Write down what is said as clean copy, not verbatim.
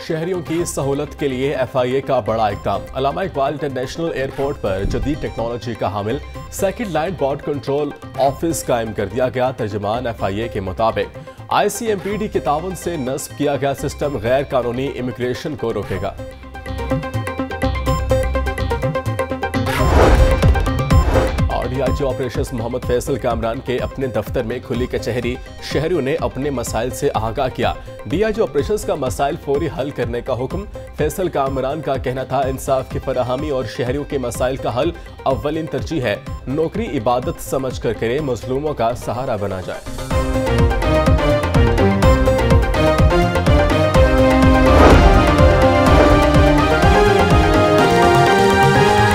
शहरियों की सहूलत के लिए FIA का बड़ा इक़दाम। अल्लामा इकबाल इंटरनेशनल एयरपोर्ट पर जदीद टेक्नोलॉजी का हामिल second line board control office कायम कर दिया गया। तर्जुमान FIA के मुताबिक ICMPD के ताउन से नस्ब किया गया सिस्टम गैर कानूनी इमिग्रेशन को रोकेगा। DIG ऑपरेशंस मोहम्मद फैसल कामरान के अपने दफ्तर में खुली कचहरी, शहरियों ने अपने मसाइल से आगाह किया। DIG ऑपरेशंस का मसाइल फौरी हल करने का हुक्म। फैसल कामरान का कहना था, इंसाफ की फराहमी और शहरियों के मसाइल का हल अव्वलीन तरजीह है। नौकरी इबादत समझ कर करे, मजलूमों का सहारा बना जाए।